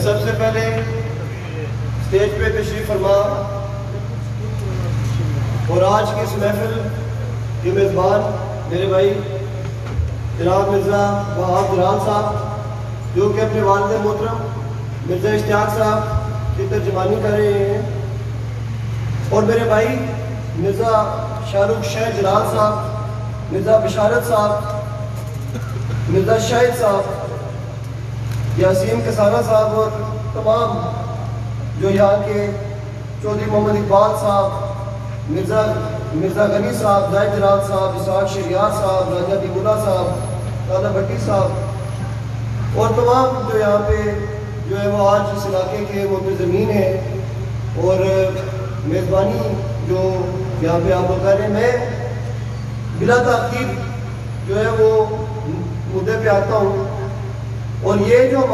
سب سے پہلے اسٹیج پہ تشریف فرما اور آج کی اس محفل کے میزبان میرے بھائی جناب مرزا وہاب جلال صاحب جو کہ اپنے والد محترم مرزا اشتیاق صاحب کی ترجمانی کر رہے ہیں، اور میرے بھائی مرزا شاہ رخ شاہ جلال صاحب، مرزا بشارت صاحب، مرزا شاہد صاحب، یاسین کسانہ صاحب اور تمام جو یہاں کے چودھری محمد اقبال صاحب، مرزا غنی صاحب، زاہد جلال صاحب، اسحاق شہریار صاحب، راجہ دیگولہ صاحب، راجہ بھٹی صاحب اور تمام جو یہاں پہ جو ہے وہ آج اس علاقے کے منتظمین ہیں اور میزبانی جو یہاں پہ آپ کر رہے ہیں، میں بلا تاخیر جو ہے وہ مدعے پہ آتا ہوں۔ اور یہ جو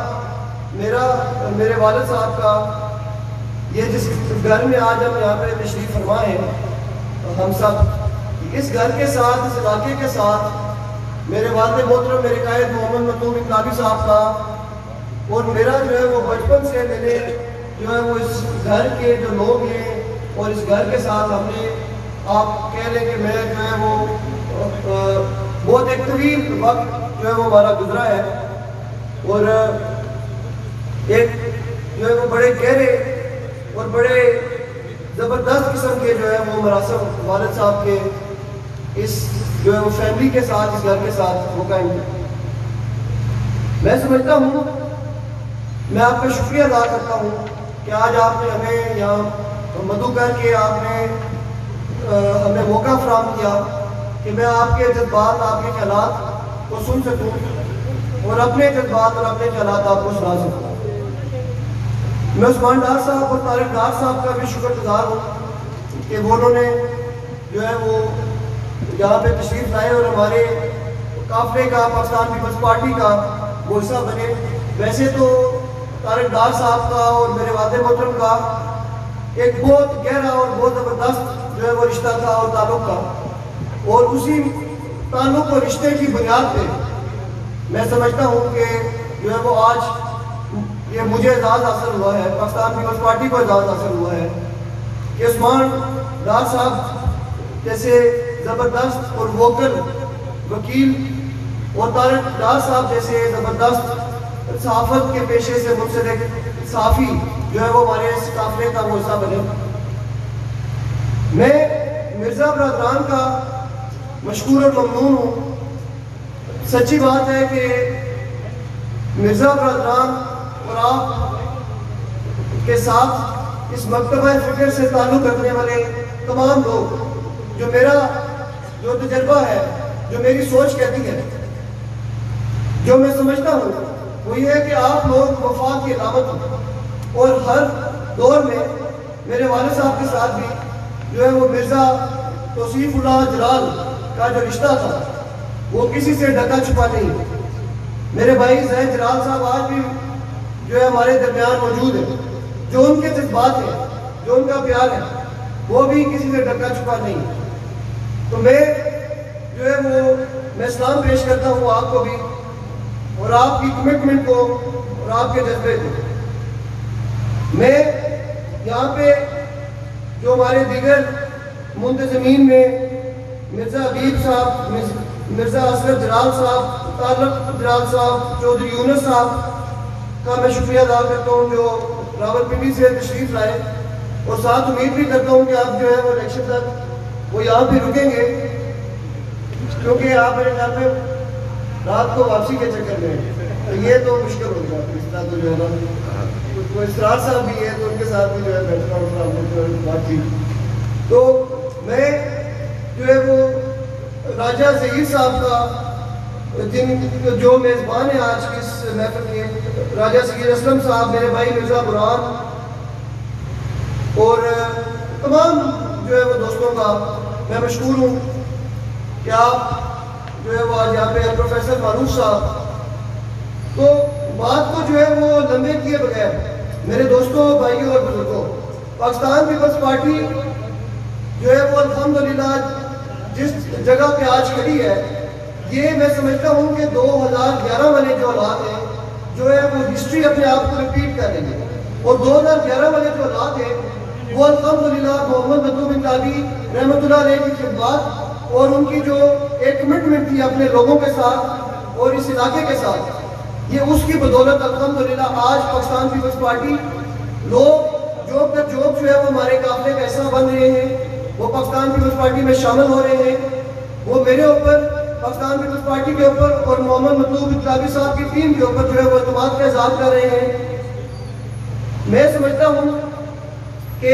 میرے والد صاحب کا یہ جس گھر میں آج ہم یہاں پہ تشریف فرما ہیں، ہم سب اس گھر کے ساتھ، اس علاقے کے ساتھ میرے والد محترم میرے قائد محمد مطلوب انقلابی صاحب کا اور میرا جو ہے وہ بچپن سے میرے جو ہے وہ اس گھر کے جو لوگ ہیں اور اس گھر کے ساتھ ہم نے آپ کہہ لیں کہ میں جو ہے وہ بہت ایک طویل وقت جو ہے وہ ہمارا گزرا ہے اور ایک جو ہے وہ بڑے گہرے اور بڑے زبردست قسم کے جو ہے وہ مراسم والد صاحب کے اس جو ہے وہ فیملی کے ساتھ، اس گھر کے ساتھ وہ قائم ہے۔ میں سمجھتا ہوں، میں آپ کا شکریہ ادا کرتا ہوں کہ آج آپ نے ہمیں یہاں مدعو کر کے آپ نے ہمیں موقع فراہم کیا کہ میں آپ کے جذبات، آپ کے خیالات کو سن سکوں اور اپنے جذبات اور اپنے خیالات آپ کو سنا سکوں۔ میں عثمان ڈار صاحب اور طارق ڈار صاحب کا بھی شکر گزار ہوں کہ وہ انہوں نے جو ہے وہ یہاں پہ تشریف لائے اور ہمارے قافلے کا، پاکستان پیپلز پارٹی کا وہ حصہ بنے۔ ویسے تو طارق ڈار صاحب کا اور میرے والد محترم کا ایک بہت گہرا اور بہت زبردست جو ہے وہ رشتہ تھا اور تعلق تھا، اور اسی تعلق اور رشتے کی بنیاد پہ میں سمجھتا ہوں کہ جو ہے وہ آج یہ مجھے اعزاز حاصل ہوا ہے، پاکستان پیپلز پارٹی کو اعزاز حاصل ہوا ہے کہ عثمان ڈار صاحب جیسے زبردست اور ووکل وکیل اور طارق ڈار صاحب جیسے زبردست صحافت کے پیشے سے منسلک صحافی جو ہے وہ ہمارے اس قافلے کا وہ حصہ بنے۔ میں مرزا برادران کا مشکور اور ممنون ہوں۔ سچی بات ہے کہ مرزا برادران اور آپ کے ساتھ اس مکتبہ فکر سے تعلق رکھنے والے تمام لوگ، جو میرا جو تجربہ ہے، جو میری سوچ کہتی ہے، جو میں سمجھتا ہوں وہ یہ ہے کہ آپ لوگ وفا کی علامت ہوں، اور ہر دور میں میرے والد صاحب کے ساتھ بھی جو ہے وہ مرزا توصیف اللہ جلال کا جو رشتہ تھا وہ کسی سے ڈھکا چھپا نہیں۔ میرے بھائی زاہد جلال صاحب آج بھی جو ہے ہمارے درمیان موجود ہیں، جو ان کے جذبات ہیں، جو ان کا پیار ہے وہ بھی کسی سے ڈھکا چھپا نہیں۔ تو میں جو ہے وہ میں سلام پیش کرتا ہوں آپ کو بھی اور آپ کی کمٹمنٹ کو اور آپ کے جذبے کو۔ میں یہاں پہ جو ہمارے دیگر منتظمین میں مرزا حبیب صاحب، مرزا اصغر جلال صاحب، طارق جلال صاحب، چودھری یونس صاحب کا میں شکریہ ادا کرتا ہوں جو راولپنڈی سے تشریف لائے، اور ساتھ امید بھی کرتا ہوں کہ آپ جو ہے وہ الیکشن تک وہ یہاں پہ رکیں گے، کیونکہ آپ میرے خیال میں رات کو واپسی کے چکر میں تو یہ تو مشکل ہو گیا۔ اس طرح تو جو ہے نا وہ اسرار صاحب بھی ہے تو ان کے ساتھ بھی جو ہے بیٹھنا اٹھنا بات چیت۔ تو میں جو ہے وہ راجہ ظہیر صاحب کا جو میزبان ہیں آج کی اس محفل کے، راجہ ظہیر اسلم صاحب، میرے بھائی مرزا برہان اور تمام جو ہے وہ دوستوں کا میں مشکور ہوں کہ آپ جو ہے وہ آج یہاں پہ پروفیسر معروف صاحب، تو بات کو جو ہے وہ لمبے کیے بغیر میرے دوستوں، بھائیوں اور بزرگوں، پاکستان پیپلز پارٹی جو ہے وہ الحمدللہ جس جگہ پہ آج کھڑی ہے، یہ میں سمجھتا ہوں کہ 2011 والے جو حالات ہیں، جو ہے وہ ہسٹری اپنے آپ کو ریپیٹ کر رہی ہے. اور 2011 والے جو حالات ہیں وہ الحمدللہ محمد مطلوب انقلابی رحمۃ اللہ علیہ کی خدمات اور ان کی جو ایک کمٹمنٹ تھی اپنے لوگوں کے ساتھ اور اس علاقے کے ساتھ, یہ اس کی بدولت الحمدللہ آج پاکستان پیپلز پارٹی لوگ جوب تک جوب جو ہے وہ ہمارے قافلے کا حصہ بن رہے ہیں, وہ پاکستان پیپلز پارٹی میں شامل ہو رہے ہیں. وہ میرے اوپر, پاکستان پیپلز پارٹی کے اوپر اور محمد مطلوب انقلابی صاحب کی ٹیم کے اوپر جو ہے وہ اعتماد کا اظہار کر رہے ہیں. میں سمجھتا ہوں کہ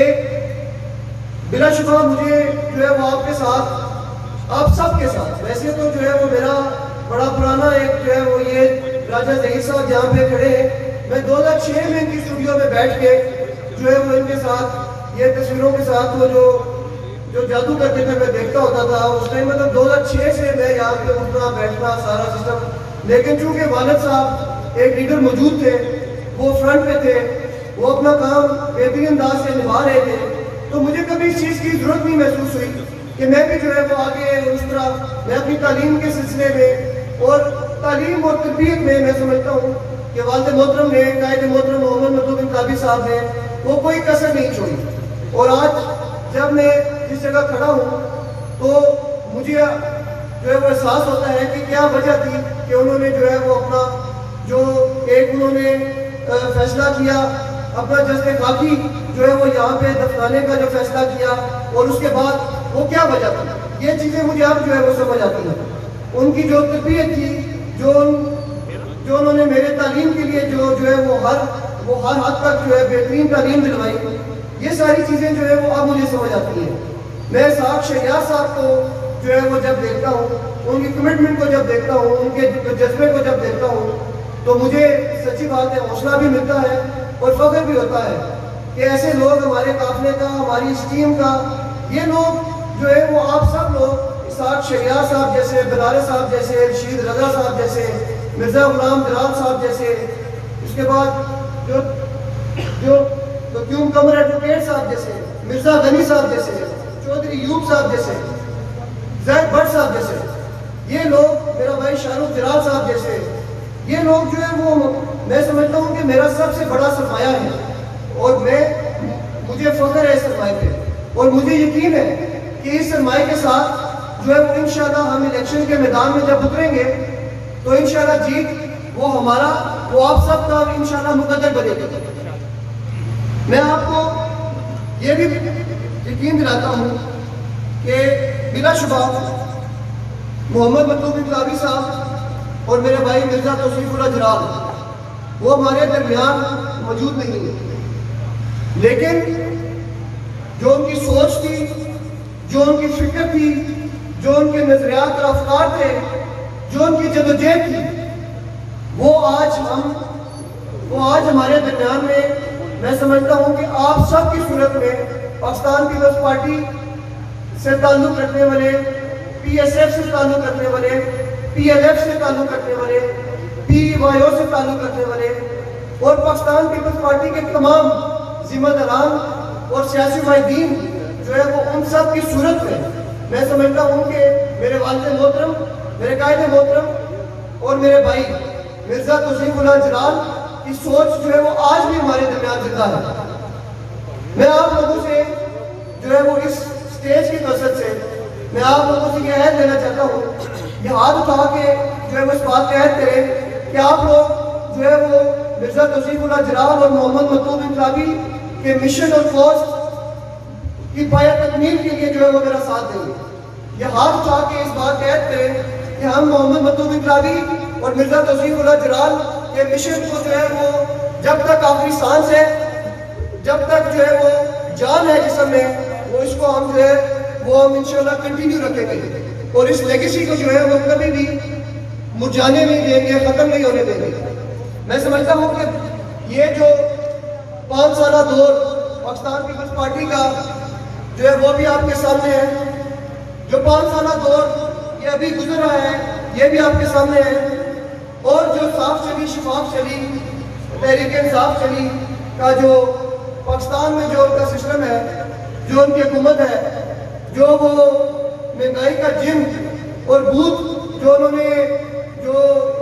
بلا شبہ مجھے جو ہے وہ آپ کے ساتھ, آپ سب کے ساتھ, ویسے تو جو ہے وہ میرا بڑا پرانا ایک جو ہے وہ یہ راجہ ظہیر صاحب جہاں پہ کھڑے ہیں, میں 2006 میں ان کی اسٹوڈیو میں بیٹھ کے جو ہے وہ ان کے ساتھ یہ تصویروں کے ساتھ وہ جو جادو کرتے تھے میں دیکھتا ہوتا تھا. اس ٹائم مطلب 2006 سے میں یہاں پہ اٹھنا بیٹھنا سارا سسٹم, لیکن چونکہ والد صاحب ایک لیڈر موجود تھے, وہ فرنٹ پہ تھے, وہ اپنا کام بہترین انداز سے نبھا رہے تھے, تو مجھے کبھی اس چیز کی ضرورت نہیں محسوس ہوئی کہ میں بھی جو ہے وہ آگے اس طرح میں اپنی تعلیم کے سلسلے میں اور تعلیم اور تربیت میں سمجھتا ہوں کہ والد محترم نے, قائد محترم محمد مطلوب انقلابی صاحب نے وہ کوئی کسر نہیں چھوڑی. اور آج جب میں جس جگہ کھڑا ہوں تو مجھے جو ہے وہ احساس ہوتا ہے کہ کیا وجہ تھی کہ انہوں نے جو ہے وہ اپنا جو ایک انہوں نے فیصلہ کیا, اپنا جذبے خاکی جو ہے وہ یہاں پہ دفنانے کا جو فیصلہ کیا, اور اس کے بعد وہ کیا وجہ تھی, یہ چیزیں مجھے اب جو ہے وہ سمجھ آتی ہیں. ان کی جو تربیت تھی, جو انہوں نے میرے تعلیم کے لیے جو ہے وہ ہر حد تک جو ہے بہترین تعلیم دلوائی, یہ ساری چیزیں جو ہے وہ اب مجھے سمجھ آتی ہیں. میں ساکھ شہریار صاحب کو جو ہے وہ جب دیکھتا ہوں, ان کی کمٹمنٹ کو جب دیکھتا ہوں, ان کے جذبے کو جب دیکھتا ہوں, تو مجھے سچی بات ہے حوصلہ بھی ملتا ہے اور فخر بھی ہوتا ہے کہ ایسے لوگ ہمارے قافلے کا, ہماری اس ٹیم کا, یہ لوگ جو ہے وہ آپ سب لوگ ساکھ شہریار صاحب جیسے, بلال صاحب جیسے, رشید رضا صاحب جیسے, مرزا غلام جلال صاحب جیسے, اس کے بعد جو کیوم قمر ایڈوکیٹ صاحب جیسے, مرزا غنی صاحب جیسے, چودھری ایوب صاحب جیسے, زید بٹ صاحب جیسے, یہ لوگ, میرا بھائی شاہ رخ جلال صاحب جیسے, یہ لوگ جو ہے وہ میں سمجھتا ہوں کہ میرا سب سے بڑا سرمایہ ہے, اور مجھے فخر ہے اس سرمایہ پہ, اور مجھے یقین ہے کہ اس سرمایہ کے ساتھ جو ہے وہ انشاءاللہ ہم الیکشن کے میدان میں جب اتریں گے تو انشاءاللہ جیت وہ ہمارا, وہ آپ سب کا انشاءاللہ مقدر بنے گا. میں آپ کو یہ بھی یقین دلاتا ہوں کہ بلا شبہ محمد مطلوب انقلابی صاحب اور میرے بھائی مرزا توصیف اللہ جلال وہ ہمارے درمیان موجود نہیں ہے, لیکن جو ان کی سوچ تھی, جو ان کی فکر تھی, جو ان کے نظریات اور افکار تھے, جو ان کی جدوجہد تھی, وہ آج ہمارے درمیان میں سمجھتا ہوں کہ آپ سب کی صورت میں پاکستان پیپلز پارٹی سے تعلق رکھنے والے, پی ایس ایف سے تعلق رکھنے والے, پی ایل ایف سے تعلق رکھنے والے, پی وائی او سے تعلق رکھنے والے, اور پاکستان پیپلز پارٹی کے تمام ذمہ داران اور سیاسی قائدین جو ہے وہ ان سب کی صورت میں سمجھتا ہوں کہ میرے والد محترم, میرے قائد محترم اور میرے بھائی مرزا توصیف اللہ جلال کی سوچ جو ہے وہ آج بھی ہمارے درمیان زندہ ہے. میں آپ لوگوں سے جو ہے وہ اس سٹیج کی توسط سے میں آپ لوگوں سے یہ عہد لینا چاہتا ہوں, یہ ہاتھ اٹھا کے جو ہے وہ اس بات کا عہد کریں کہ آپ لوگ جو ہے وہ مرزا توصیف اللہ جلال اور محمد مطلوب انقلابی کے مشن اور فوج کی پایہ تکمیل کے لیے جو ہے وہ میرا ساتھ دیں گے. یہ ہاتھ اٹھا کے اس بات کا عہد کریں کہ ہم محمد مطلوب انقلابی اور مرزا توصیف اللہ جلال کے مشن کو جو ہے وہ جب تک آخری سانس ہے, جب تک جو ہے وہ جان ہے جسم میں, وہ اس کو ہم جو ہے وہ ہم انشاءاللہ کنٹینیو رکھیں گے, اور اس لیگیسی کو جو ہے وہ کبھی بھی مرجانے نہیں دیں گے, ختم نہیں ہونے دیں گے. میں سمجھتا ہوں کہ یہ جو 5 سالہ دور پاکستان پیپلز پارٹی کا جو ہے وہ بھی آپ کے سامنے ہے, جو 5 سالہ دور یہ ابھی گزر رہا ہے یہ بھی آپ کے سامنے ہے, اور جو صاف چلی, شفاف چلی, تحریک انصاف چلی کا جو پاکستان میں جو ان کا سسٹم ہے, جو ان کی حکومت ہے, جو وہ مہنگائی کا جن اور بھوت جو انہوں نے جو اس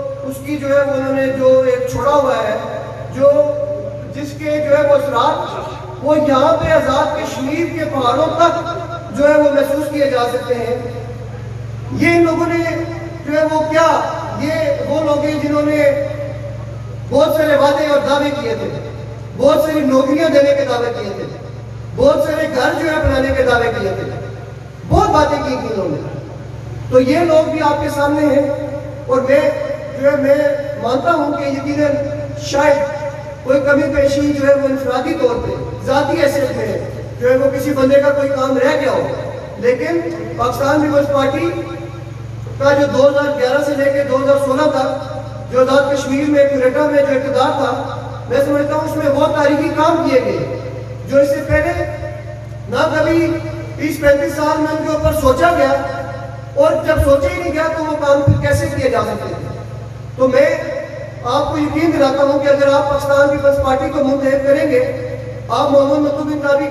کی جو ہے انہوں نے جو ایک چھوڑا ہوا ہے، جو جس کے جو ہے وہ اثرات وہ یہاں پہ آزاد کشمیر کے پہاڑوں تک جو ہے وہ محسوس کیے جا سکتے ہیں۔ یہ ان لوگوں نے جو ہے وہ کیا، یہ وہ لوگ ہیں جنہوں نے بہت سارے وعدے اور دعوے کیے تھے، بہت ساری نوکریاں دینے کے دعوے کیے تھے، بہت سارے گھر جو ہے بنانے کے دعوے کیے تھے، بہت باتیں کی تھی انہوں نے۔ تو یہ لوگ بھی آپ کے سامنے ہیں، اور میں جو ہے میں مانتا ہوں کہ یقیناً شاید کوئی کمی پیشی جو ہے وہ انفرادی طور پہ ذاتی حیثیت میں جو ہے وہ کسی بندے کا کوئی کام رہ گیا ہو، لیکن پاکستان پیپلز پارٹی کا جو 2011 سے لے کے 2016 تک جو آزاد کشمیر میں کوئٹہ میں جو اقتدار تھا، میں سمجھتا ہوں اس میں وہ تاریخی کام کیے گئے جو اس سے پہلے نہ کبھی 30-35 سال میں ان کے اوپر سوچا گیا، اور جب سوچا ہی نہیں گیا تو وہ کام پھر کیسے کیے جا سکتے ہیں۔ تو میں آپ کو یقین دلاتا ہوں کہ اگر آپ پاکستان پیپلز پارٹی کو منتخب کریں گے، آپ محمد مطلوب انقلابی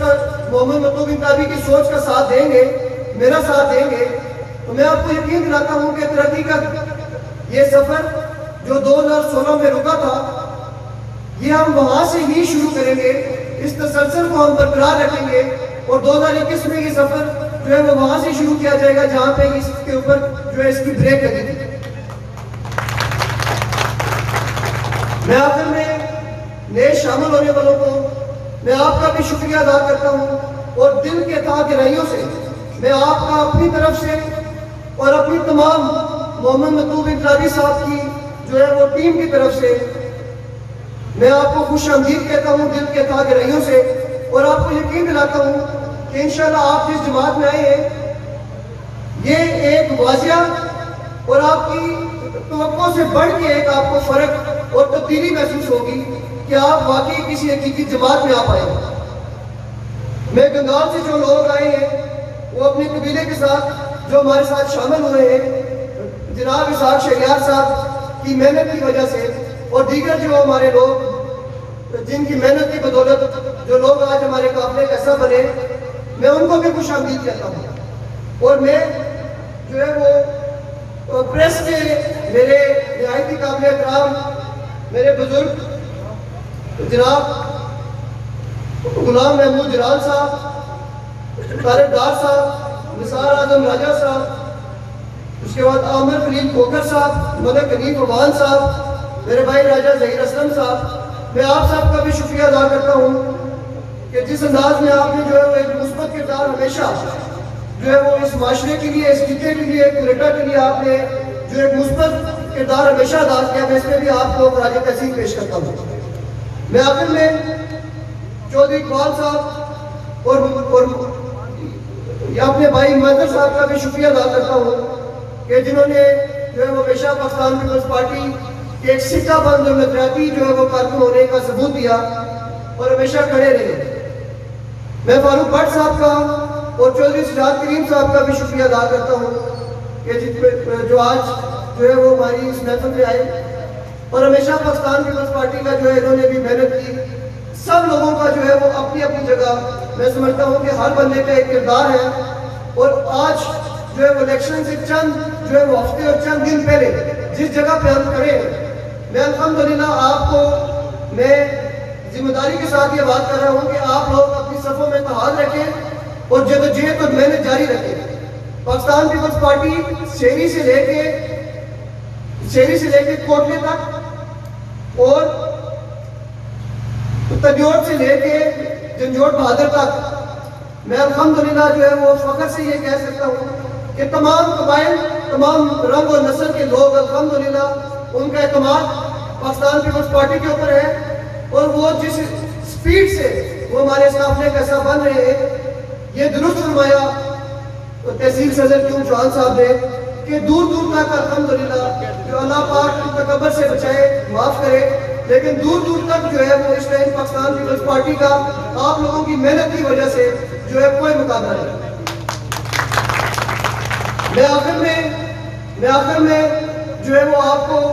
کی سوچ کا ساتھ دیں گے، میرا ساتھ دیں گے، تو میں آپ کو یقین دلاتا ہوں کہ ترقی کا یہ سفر جو 2016 میں رکا تھا، یہ ہم وہاں سے ہی شروع کریں گے، اس تسلسل کو ہم برقرار رکھیں گے، اور 2021 میں یہ سفر جو ہے وہ وہاں سے شروع کیا جائے گا جہاں پہ اس کے اوپر جو ہے اس کی بریک لگی تھی۔ میں آخر میں نئے شامل ہونے والوں کو میں آپ کا بھی شکریہ ادا کرتا ہوں، اور دل کے تہہ گہرائیوں سے میں آپ کا اپنی طرف سے اور اپنی تمام محمد مطلوب انقلابی صاحب کی جو ہے وہ ٹیم کی طرف سے میں آپ کو خوش آمدید کہتا ہوں دل کے تہہ گہرائیوں سے، اور آپ کو یقین دلاتا ہوں کہ انشاءاللہ آپ جس جماعت میں آئے ہیں، یہ ایک واضح اور آپ کی توقع سے بڑھ کے ایک آپ کو فرق اور تبدیلی محسوس ہوگی کہ آپ واقعی کسی حقیقی جماعت میں آپ آئے ہیں۔ میں گنگال سے جو لوگ آئے ہیں وہ اپنے قبیلے کے ساتھ جو ہمارے ساتھ شامل ہوئے ہیں، جناب اسحاق شہریار صاحب کی محنت کی وجہ سے، اور دیگر جو ہمارے لوگ جن کی محنت کی بدولت جو لوگ آج ہمارے قافلے کا حصہ بنے، میں ان کو بھی خوش آمدید کہتا ہوں۔ اور میں جو ہے وہ پریس کے میرے نہایت قابل احترام میرے بزرگ جناب غلام محمود جلال صاحب، طارق ڈار صاحب، نثار اعظم راجہ صاحب، اس کے بعد عامر خلیل کھوکھر صاحب، ملک حنیف عمان صاحب، میرے بھائی راجہ ظہیر اسلم صاحب، میں آپ سب کا بھی شکریہ ادا کرتا ہوں کہ جس انداز میں آپ نے جو ہے وہ ایک مثبت کردار ہمیشہ جو ہے وہ اس معاشرے کے لیے، اس خطے کے لیے، کوئٹہ کے لیے آپ نے جو ایک مثبت کردار ہمیشہ ادا کیا، میں اس میں بھی آپ کو خراج تحسین پیش کرتا ہوں۔ میں آخر میں چودھری اقبال صاحب اور اپنے بھائی مہتر صاحب کا بھی شکریہ ادا کرتا ہوں کہ جنہوں نے جو ہے وہ ہمیشہ پاکستان پیپلز پارٹی کے ایک سکہ بند اور نظریاتی جو ہے وہ کارکن ہونے کا ثبوت دیا اور ہمیشہ کھڑے رہے۔ میں فاروق بٹ صاحب کا اور چودھری سجاد کریم صاحب کا بھی شکریہ ادا کرتا ہوں کہ جو آج جو ہے وہ ہماری اس محفل میں آئے اور ہمیشہ پاکستان پیپلز پارٹی کا جو ہے انہوں نے بھی محنت کی۔ سب لوگوں کا جو ہے وہ اپنی اپنی جگہ میں سمجھتا ہوں کہ ہر بندے کا ایک کردار ہے، اور آج جو ہے وہ الیکشن سے چند جو ہے وہ ہفتے اور چند دن پہلے جس جگہ پہ ہم کھڑے ہیں، میں الحمدللہ آپ کو میں ذمہ داری کے ساتھ یہ بات کر رہا ہوں کہ آپ لوگ اپنی صفوں میں اتحاد رکھیں اور جدوجہد اور محنت جاری رکھیں۔ پاکستان پیپلز پارٹی شہری سے لے کے کوٹلے تک اور تنجوڑ سے لے کے جنجوڑ بہادر تک میں الحمدللہ جو ہے وہ فخر سے یہ کہہ سکتا ہوں کہ تمام قبائل، تمام رنگ اور نسل کے لوگ الحمدللہ ان کا اعتماد پاکستان پیپلز پارٹی کے اوپر ہے، اور وہ جس سپیڈ سے وہ ہمارے اس قافلے کا حصہ بن رہے ہیں، یہ درست فرمایا تحصیل صدر کیوں چوہان صاحب نے کہ دور دور تک الحمدللہ جو اللہ پاک تکبر سے بچائے، معاف کرے، لیکن دور دور تک جو ہے وہ اس ٹائم پاکستان پیپلز پارٹی کا آپ لوگوں کی محنت کی وجہ سے جو ہے کوئی مقابلہ نہیں۔ میں آخر میں جو ہے وہ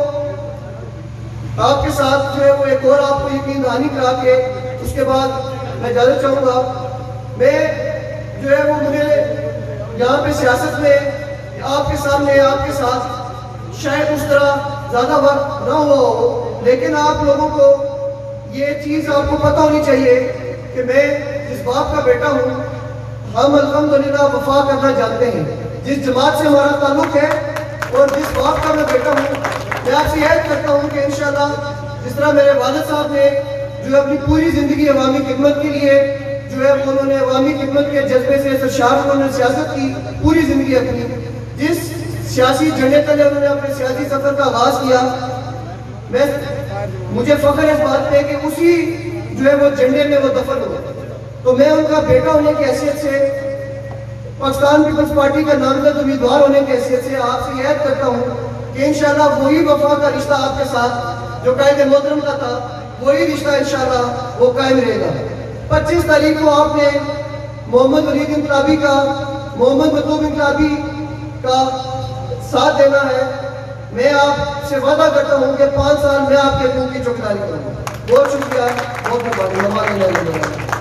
آپ کے ساتھ جو ہے وہ ایک اور آپ کو یقین دہانی کرا کے اس کے بعد میں اجازت چاہوں گا۔ میں جو ہے وہ مجھے یہاں پہ سیاست میں آپ کے سامنے، آپ کے ساتھ شاید اس طرح زیادہ وقت نہ ہوا ہو، لیکن آپ لوگوں کو یہ چیز آپ کو پتہ ہونی چاہیے کہ میں جس باپ کا بیٹا ہوں، ہم الحمدللہ وفا کرنا جانتے ہیں. جس جماعت سے ہمارا تعلق ہے اور جس باپ کا میں بیٹا ہوں، میں آپ سے عہد کرتا ہوں کہ انشاءاللہ جس طرح میرے والد صاحب نے جو اپنی پوری زندگی عوامی خدمت کے لیے جو ہے انہوں نے عوامی خدمت کے جذبے سے سرشار انہوں نے سیاست کی پوری زندگی اپنی، جس سیاسی جھنڈے تلے انہوں نے اپنے سیاسی سفر کا آغاز کیا، مجھے فخر اس بات پہ کہ اسی جو ہے وہ جھنڈے میں وہ دفن ہو. تو میں ان کا بیٹا ہونے کی حیثیت سے، پاکستان پیپلز پارٹی کا نامزد امیدوار ہونے کی حیثیت سے آپ سے عہد کرتا ہوں کہ انشاءاللہ وہی وفا کا رشتہ آپ کے ساتھ جو قائد محترم کا تھا، وہی رشتہ انشاءاللہ وہ قائم رہے گا. 25 تاریخ کو آپ نے محمد ولید انقلابی کا، محمد مطلوب انقلابی کا ساتھ دینا ہے. میں آپ سے وعدہ کرتا ہوں کہ 5 سال میں آپ کے حقوق کی چوکیداری کروں گا. بہت شکریہ، بہت مہربانی.